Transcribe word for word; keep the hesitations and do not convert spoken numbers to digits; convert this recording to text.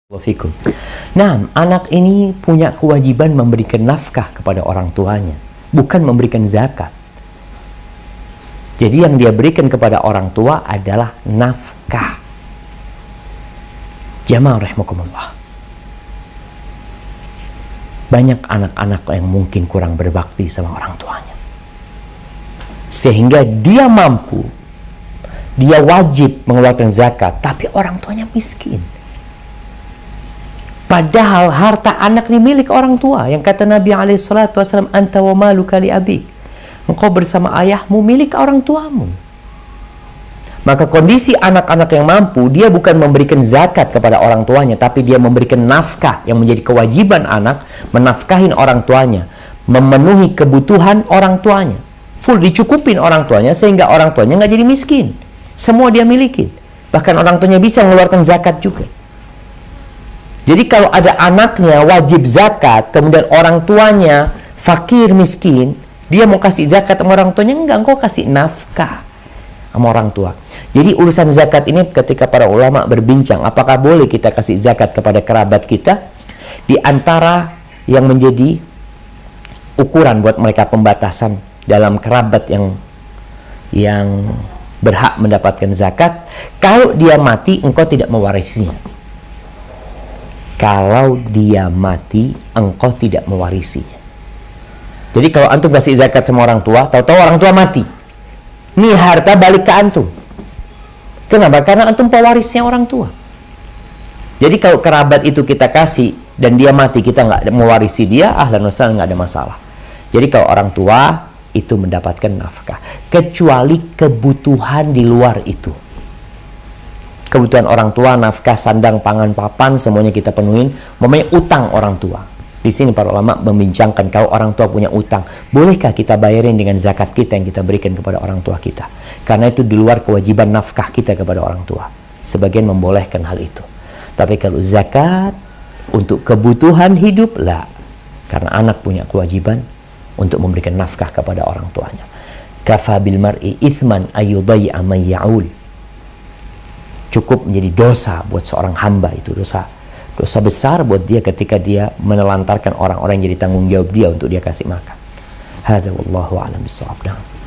Wafikum. Nah, anak ini punya kewajiban memberikan nafkah kepada orang tuanya, bukan memberikan zakat. Jadi yang dia berikan kepada orang tua adalah nafkah. Jamaah rahimakumullah. Banyak anak-anak yang mungkin kurang berbakti sama orang tuanya, sehingga dia mampu, dia wajib mengeluarkan zakat, tapi orang tuanya miskin. Padahal harta anak ini milik orang tua. Yang kata Nabi alaihi salatu wasallam, anta wa maluka li abik. Engkau bersama ayahmu milik orang tuamu. Maka kondisi anak-anak yang mampu, dia bukan memberikan zakat kepada orang tuanya, tapi dia memberikan nafkah yang menjadi kewajiban anak, menafkahin orang tuanya, memenuhi kebutuhan orang tuanya. Full dicukupin orang tuanya sehingga orang tuanya nggak jadi miskin. Semua dia miliki. Bahkan orang tuanya bisa mengeluarkan zakat juga. Jadi kalau ada anaknya wajib zakat, kemudian orang tuanya fakir miskin, dia mau kasih zakat sama orang tuanya, enggak, engkau kasih nafkah sama orang tua. Jadi urusan zakat ini ketika para ulama berbincang, apakah boleh kita kasih zakat kepada kerabat kita? Di antara yang menjadi ukuran buat mereka pembatasan dalam kerabat yang yang berhak mendapatkan zakat, kalau dia mati engkau tidak mewarisinya. Kalau dia mati, engkau tidak mewarisinya. Jadi kalau antum kasih zakat sama orang tua, tahu-tahu orang tua mati, nih harta balik ke antum. Kenapa? Karena antum pewarisnya orang tua. Jadi kalau kerabat itu kita kasih dan dia mati, kita nggak mewarisi dia, ahlan wa sahlan, nggak ada masalah. Jadi kalau orang tua itu mendapatkan nafkah, kecuali kebutuhan di luar itu. Kebutuhan orang tua, nafkah, sandang, pangan, papan, semuanya kita penuhin. Memangnya utang orang tua. Di sini para ulama membincangkan, kalau orang tua punya utang, bolehkah kita bayarin dengan zakat kita yang kita berikan kepada orang tua kita? Karena itu di luar kewajiban nafkah kita kepada orang tua. Sebagian membolehkan hal itu. Tapi kalau zakat untuk kebutuhan hidup, lah. Karena anak punya kewajiban untuk memberikan nafkah kepada orang tuanya. Kafa bil mar'i ithman ayyudai'a man ya'ul. Cukup menjadi dosa buat seorang hamba, itu dosa dosa besar buat dia ketika dia menelantarkan orang-orang yang jadi tanggung jawab dia untuk dia kasih makan. Hadza wallahu a'lam bissawab.